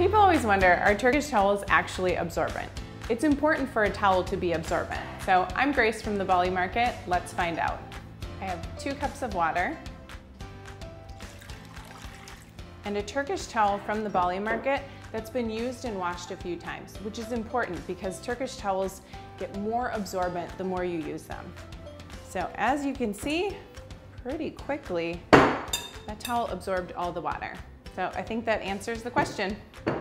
People always wonder, are Turkish towels actually absorbent? It's important for a towel to be absorbent. So I'm Grace from the Bali Market. Let's find out. I have 2 cups of water and a Turkish towel from the Bali Market that's been used and washed a few times, which is important because Turkish towels get more absorbent the more you use them. So as you can see, pretty quickly, that towel absorbed all the water. So I think that answers the question.